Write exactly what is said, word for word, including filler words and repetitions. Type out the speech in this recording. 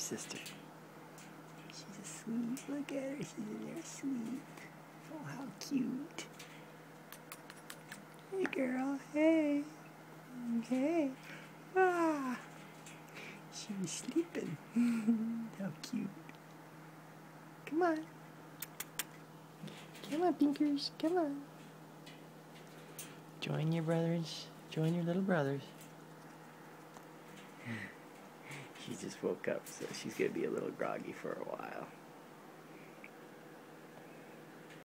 sister. She's asleep. Look at her. She's in there asleep. Oh, how cute. Hey, girl. Hey. Hey. Ah. She was sleeping. How cute. Come on. Come on, Pinkers. Come on. Join your brothers. Join your little brothers. She just woke up, so she's going to be a little groggy for a while.